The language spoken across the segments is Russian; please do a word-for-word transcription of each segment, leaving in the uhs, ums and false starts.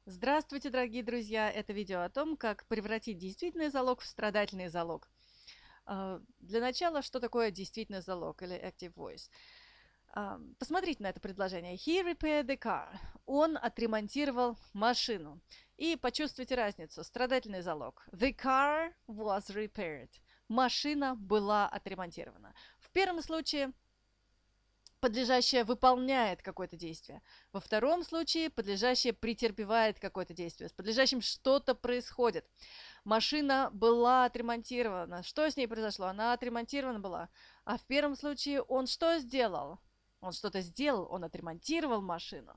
Здравствуйте, дорогие друзья! Это видео о том, как превратить действительный залог в страдательный залог. А, Для начала, что такое действительный залог или active voice? А, Посмотрите на это предложение. He repaired the car. Он отремонтировал машину. И почувствуйте разницу. Страдательный залог. The car was repaired. Машина была отремонтирована. В первом случае подлежащее выполняет какое-то действие. Во втором случае подлежащее претерпевает какое-то действие. С подлежащим что-то происходит. Машина была отремонтирована. Что с ней произошло? Она отремонтирована была. А в первом случае он что сделал? Он что-то сделал, он отремонтировал машину.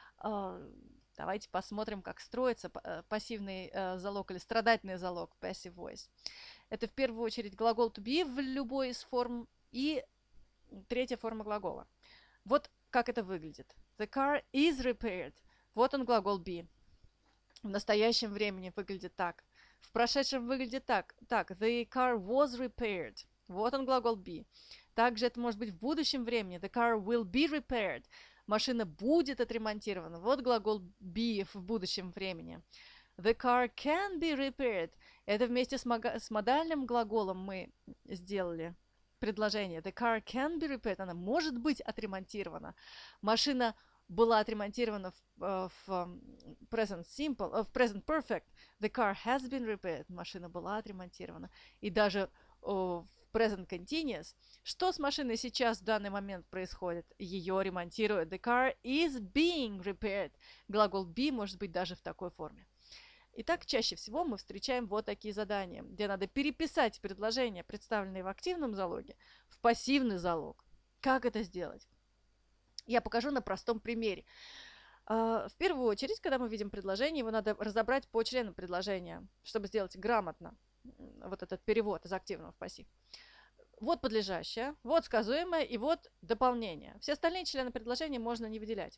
Давайте посмотрим, как строится пассивный залог или страдательный залог, passive voice. Это в первую очередь глагол to be в любой из форм и третья форма глагола. Вот как это выглядит. The car is repaired. Вот он глагол be. В настоящем времени выглядит так. В прошедшем выглядит так. Так, the car was repaired. Вот он глагол be. Также это может быть в будущем времени. The car will be repaired. Машина будет отремонтирована. Вот глагол be в будущем времени. The car can be repaired. Это вместе с, с модальным глаголом мы сделали предложение. The car can be repaired. Она может быть отремонтирована. Машина была отремонтирована в, в present simple, в present perfect. The car has been repaired. Машина была отремонтирована. И даже в present continuous. Что с машиной сейчас в данный момент происходит? Ее ремонтируют. The car is being repaired. Глагол be может быть даже в такой форме. Итак, чаще всего мы встречаем вот такие задания, где надо переписать предложения, представленные в активном залоге, в пассивный залог. Как это сделать? Я покажу на простом примере. В первую очередь, когда мы видим предложение, его надо разобрать по членам предложения, чтобы сделать грамотно вот этот перевод из активного в пассив. Вот подлежащее, вот сказуемое и вот дополнение. Все остальные члены предложения можно не выделять.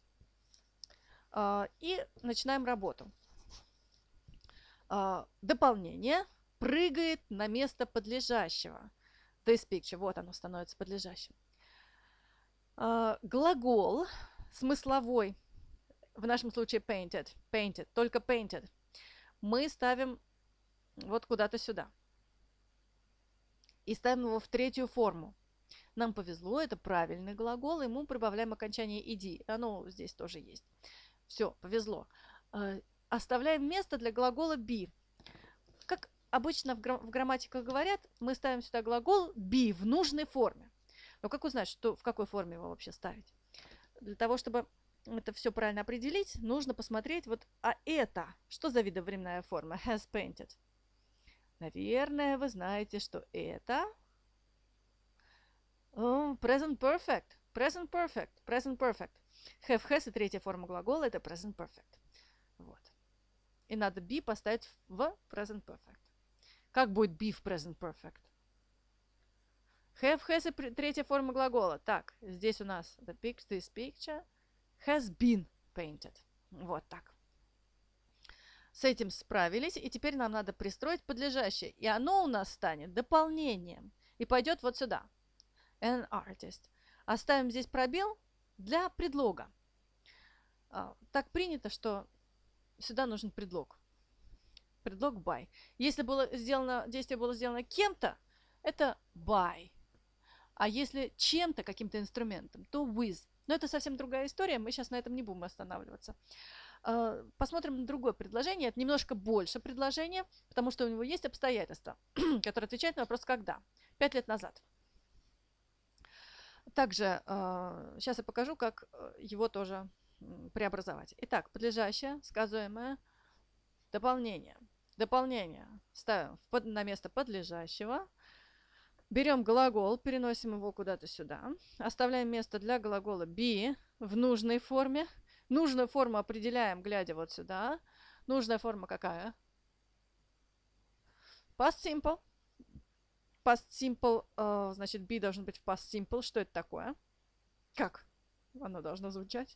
И начинаем работу. Uh, дополнение прыгает на место подлежащего. This picture, вот оно становится подлежащим. Uh, глагол смысловой, в нашем случае painted, painted, только painted, мы ставим вот куда-то сюда. И ставим его в третью форму. Нам повезло, это правильный глагол, и мы прибавляем окончание ed. Оно здесь тоже есть. Все, повезло. Uh, Оставляем место для глагола be. Как обычно в, гра в грамматиках говорят, мы ставим сюда глагол be в нужной форме. Но как узнать, что, в какой форме его вообще ставить? Для того, чтобы это все правильно определить, нужно посмотреть, вот, а это, что за видовременная форма? Has painted. Наверное, вы знаете, что это oh, present perfect. Present perfect. Present perfect. Have, has и третья форма глагола это present perfect. Вот. И надо be поставить в present perfect. Как будет be в present perfect? Have, has и третья форма глагола. Так, здесь у нас the picture, this picture has been painted. Вот так. С этим справились, и теперь нам надо пристроить подлежащее. И оно у нас станет дополнением. И пойдет вот сюда. An artist. Оставим здесь пробел для предлога. А, так принято, что сюда нужен предлог. Предлог by. Если было сделано, действие было сделано кем-то, это by. А если чем-то, каким-то инструментом, то with. Но это совсем другая история, мы сейчас на этом не будем останавливаться. Посмотрим на другое предложение. Это немножко больше предложение, потому что у него есть обстоятельства, которые отвечают на вопрос «когда?». Пять лет назад. Также сейчас я покажу, как его тоже преобразовать. Итак, подлежащее, сказуемое, дополнение. Дополнение ставим под, на место подлежащего. Берем глагол, переносим его куда-то сюда. Оставляем место для глагола be в нужной форме. Нужную форму определяем, глядя вот сюда. Нужная форма какая? Past simple. Past simple, э, значит, be должен быть в past simple. Что это такое? Как оно должно звучать?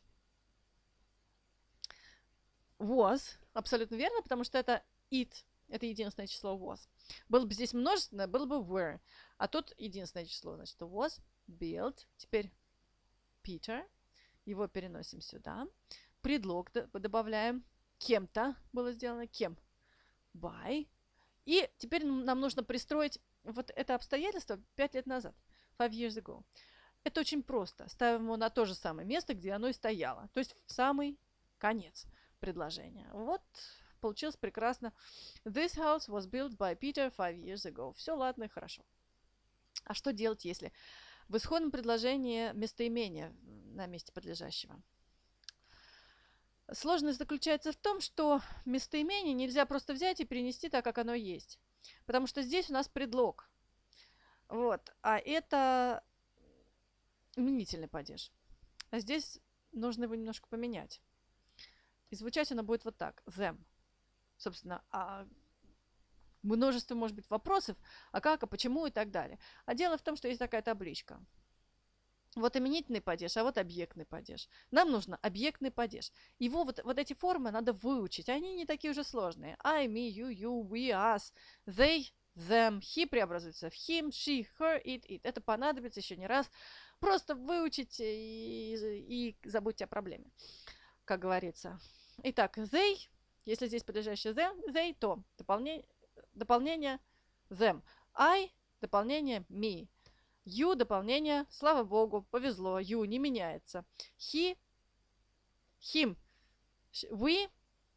Was. Абсолютно верно, потому что это it. Это единственное число was. Было бы здесь множественное, было бы were. А тут единственное число, значит, was built. Теперь Peter. Его переносим сюда. Предлог добавляем. кем-то было сделано, кем? By. И теперь нам нужно пристроить вот это обстоятельство пять лет назад. Five years ago. Это очень просто. Ставим его на то же самое место, где оно и стояло. То есть в самый конец предложения. Вот, получилось прекрасно. This house was built by Peter five years ago. Все, ладно и хорошо. А что делать, если в исходном предложении местоимение на месте подлежащего? Сложность заключается в том, что местоимение нельзя просто взять и перенести так, как оно есть. Потому что здесь у нас предлог. Вот. А это именительный падеж. А здесь нужно его немножко поменять. И звучать оно будет вот так. Them. Собственно, а множество, может быть, вопросов, а как, а почему и так далее. А дело в том, что есть такая табличка. Вот именительный падеж, а вот объектный падеж. Нам нужно объектный падеж. Его вот, вот эти формы надо выучить. Они не такие уже сложные. I, me, you, you, we, us, they, them. He преобразуется в him, she, her, it, it. Это понадобится еще не раз. Просто выучите и, и забудьте о проблеме, как говорится. Итак, they, если здесь подлежащее them, they, то дополнение, дополнение them. I, дополнение me. You, дополнение, слава богу, повезло, you не меняется. He, him, we,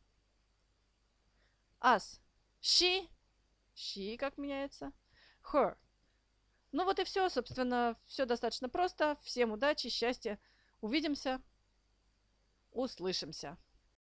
us, she, she как меняется, her. Ну вот и все, собственно, все достаточно просто. Всем удачи, счастья, увидимся, услышимся.